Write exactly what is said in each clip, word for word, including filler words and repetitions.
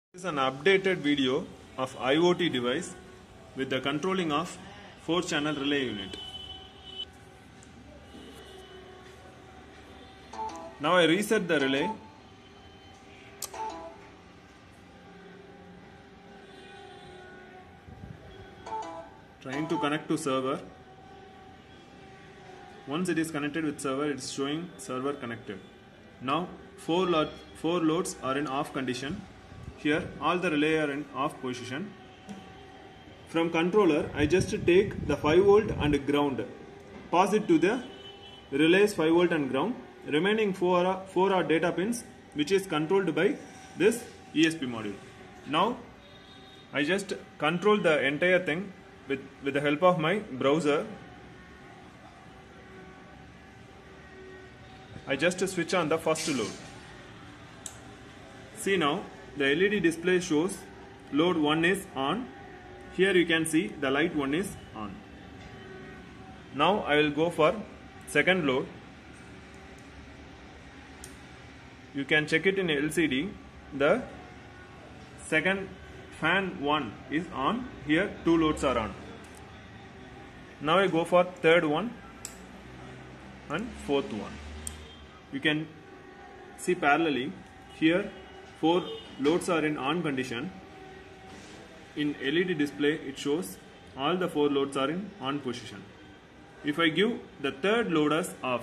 This is an updated video of IoT device with the controlling of four channel relay unit. Now I reset the relay. Trying to connect to server. Once it is connected with server, it is showing server connected. Now four, lo four loads are in off condition. Here all the relay are in off position. From controller, I just take the five volt and ground, pass it to the relays five volt and ground. Remaining four are, four are data pins, which is controlled by this E S P module. Now I just control the entire thing with, with the help of my browser. I just switch on the first load. See now, the L E D display shows load one is on. Here you can see the light one is on. Now I will go for second load. You can check it in L C D. The second fan one is on. Here two loads are on. Now I go for third one and fourth one. You can see parallelly here four loads are in on condition. In L E D display it shows all the four loads are in on position. If I give the third load as off,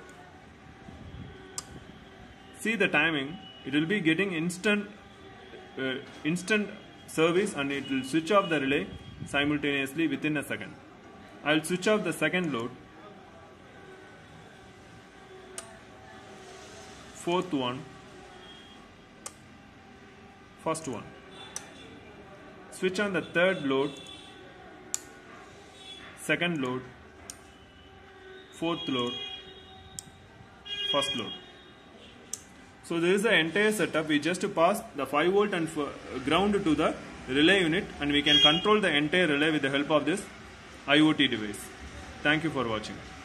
see the timing, it will be getting instant uh, instant service and it will switch off the relay simultaneously within a second. I will switch off the second load, fourth one, first one. Switch on the third load, second load, fourth load, first load. So this is the entire setup. We just pass the five volt and ground to the relay unit and we can control the entire relay with the help of this IoT device. Thank you for watching.